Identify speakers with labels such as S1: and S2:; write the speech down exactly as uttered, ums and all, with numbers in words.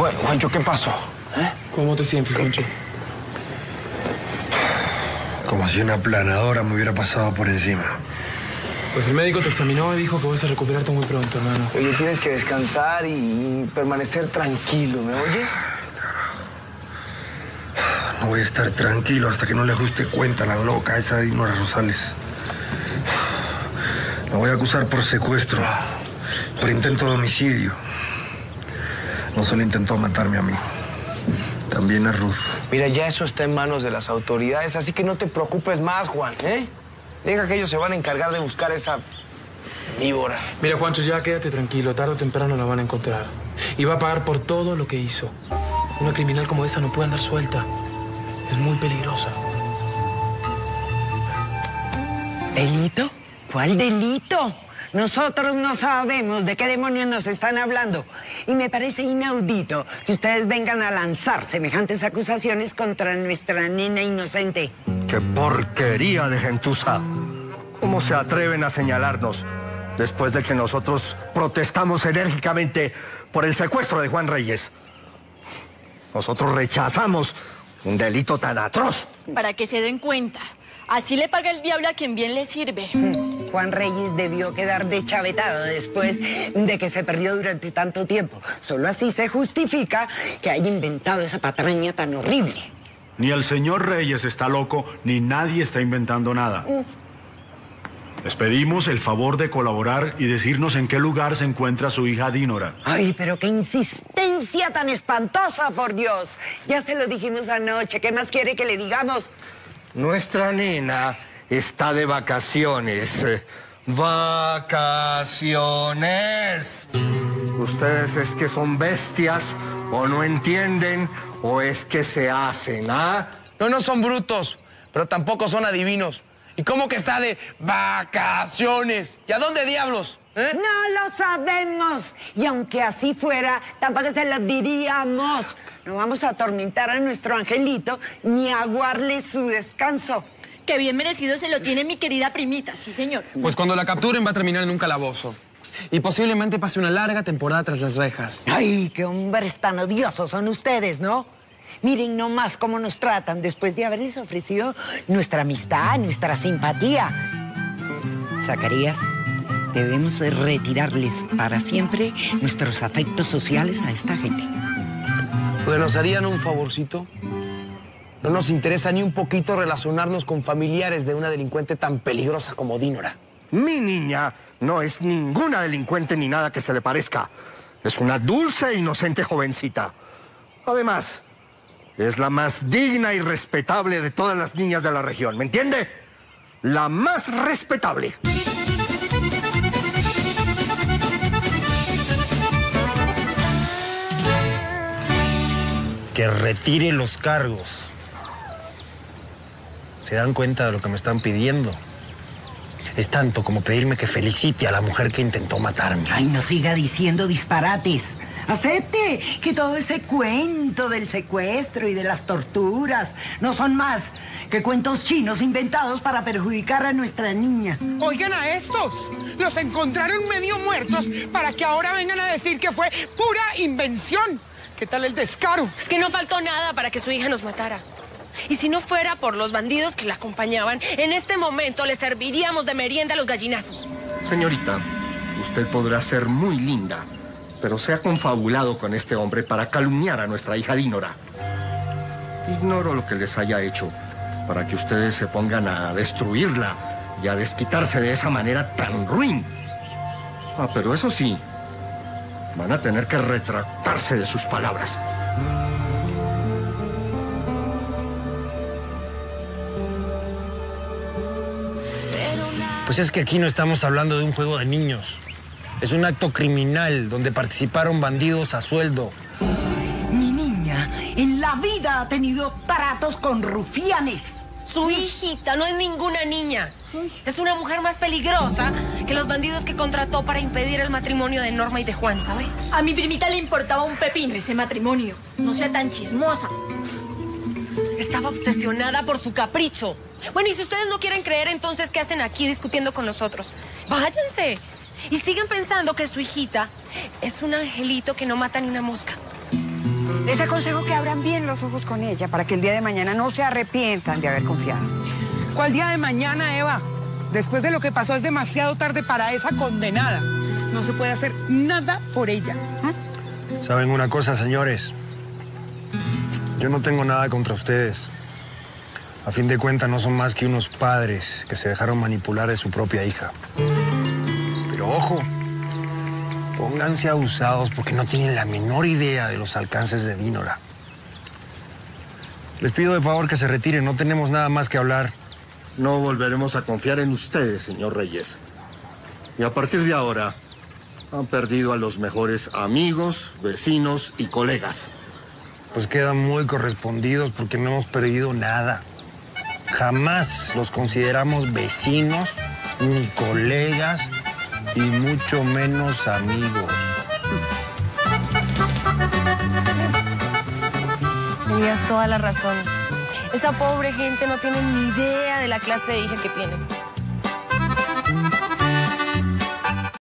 S1: Bueno, Juancho, ¿qué pasó? ¿Eh?
S2: ¿Cómo te sientes, Juancho?
S3: Como si una planadora me hubiera pasado por encima.
S2: Pues el médico te examinó y dijo que vas a recuperarte muy pronto, hermano.
S1: Oye, tienes que descansar y permanecer tranquilo, ¿me oyes?
S3: No voy a estar tranquilo hasta que no le ajuste cuenta a la loca esa de Dinora Rosales. La voy a acusar por secuestro, por intento de homicidio. No solo intentó matarme a mí, también a Ruth.
S1: Mira, ya eso está en manos de las autoridades, así que no te preocupes más, Juan, ¿eh? Deja que ellos se van a encargar de buscar esa víbora.
S2: Mira, Juancho, ya quédate tranquilo. Tarde o temprano la van a encontrar. Y va a pagar por todo lo que hizo. Una criminal como esa no puede andar suelta. Es muy peligrosa.
S4: ¿Delito? ¿Cuál delito? Nosotros no sabemos de qué demonios nos están hablando. Y me parece inaudito que ustedes vengan a lanzar semejantes acusaciones contra nuestra nena inocente.
S5: ¡Qué porquería de gentuza! ¿Cómo se atreven a señalarnos después de que nosotros protestamos enérgicamente por el secuestro de Juan Reyes? Nosotros rechazamos un delito tan atroz.
S6: Para que se den cuenta, así le paga el diablo a quien bien le sirve.
S4: Juan Reyes debió quedar deschavetado después de que se perdió durante tanto tiempo. Solo así se justifica que haya inventado esa patraña tan horrible.
S7: Ni el señor Reyes está loco, ni nadie está inventando nada. Les pedimos el favor de colaborar y decirnos en qué lugar se encuentra su hija Dinora.
S4: Ay, pero qué insistencia tan espantosa, por Dios. Ya se lo dijimos anoche. ¿Qué más quiere que le digamos?
S5: Nuestra nena está de vacaciones. ¡Vacaciones! Ustedes es que son bestias, o no entienden, o es que se hacen, ¿ah?
S1: No, no son brutos, pero tampoco son adivinos. ¿Y cómo que está de vacaciones? ¿Y a dónde diablos? ¿Eh?
S4: No lo sabemos. Y aunque así fuera, tampoco se lo diríamos. No vamos a atormentar a nuestro angelito ni a aguarle su descanso.
S6: Que bien merecido se lo tiene mi querida primita, sí, señor.
S2: Pues cuando la capturen va a terminar en un calabozo. Y posiblemente pase una larga temporada tras las rejas.
S4: Ay, qué hombres tan odiosos son ustedes, ¿no? Miren nomás cómo nos tratan después de haberles ofrecido nuestra amistad, nuestra simpatía. Zacarías, debemos de retirarles para siempre nuestros afectos sociales a esta gente.
S1: Pues nos harían un favorcito. No nos interesa ni un poquito relacionarnos con familiares de una delincuente tan peligrosa como Dinora.
S5: Mi niña no es ninguna delincuente ni nada que se le parezca. Es una dulce e inocente jovencita. Además, es la más digna y respetable de todas las niñas de la región. ¿Me entiende? La más respetable.
S8: Que retire los cargos. ¿Se dan cuenta de lo que me están pidiendo? Es tanto como pedirme que felicite a la mujer que intentó matarme.
S4: Ay, no siga diciendo disparates. Acepte que todo ese cuento del secuestro y de las torturas no son más que cuentos chinos inventados para perjudicar a nuestra niña.
S9: Oigan a estos. Los encontraron medio muertos para que ahora vengan a decir que fue pura invención. ¿Qué tal el descaro?
S10: Es que no faltó nada para que su hija nos matara. Y si no fuera por los bandidos que la acompañaban, en este momento le serviríamos de merienda a los gallinazos.
S5: Señorita, usted podrá ser muy linda, pero se ha confabulado con este hombre para calumniar a nuestra hija Dinora. Ignoro lo que les haya hecho para que ustedes se pongan a destruirla y a desquitarse de esa manera tan ruin. Ah, pero eso sí, van a tener que retractarse de sus palabras.
S8: Pues es que aquí no estamos hablando de un juego de niños. Es un acto criminal donde participaron bandidos a sueldo.
S4: Mi niña en la vida ha tenido tratos con rufianes.
S10: Su hijita no es ninguna niña. Es una mujer más peligrosa que los bandidos que contrató para impedir el matrimonio de Norma y de Juan, ¿sabe?
S6: A mi primita le importaba un pepino ese matrimonio. No sea tan chismosa.
S10: Estaba obsesionada por su capricho. Bueno, y si ustedes no quieren creer, entonces, ¿qué hacen aquí discutiendo con nosotros? Váyanse. Y siguen pensando que su hijita es un angelito que no mata ni una mosca.
S11: Les aconsejo que abran bien los ojos con ella para que el día de mañana no se arrepientan de haber confiado.
S9: ¿Cuál día de mañana, Eva? Después de lo que pasó es demasiado tarde para esa condenada. No se puede hacer nada por ella. ¿eh?
S8: ¿Saben una cosa, señores? Yo no tengo nada contra ustedes. A fin de cuentas, no son más que unos padres que se dejaron manipular de su propia hija. Pero ojo, pónganse abusados porque no tienen la menor idea de los alcances de Dínora. Les pido de favor que se retiren, no tenemos nada más que hablar.
S5: No volveremos a confiar en ustedes, señor Reyes. Y a partir de ahora, han perdido a los mejores amigos, vecinos y colegas.
S8: Pues quedan muy correspondidos porque no hemos perdido nada. Jamás los consideramos vecinos, ni colegas, y mucho menos amigos.
S10: Tenías toda la razón. Esa pobre gente no tiene ni idea de la clase de hija que tiene.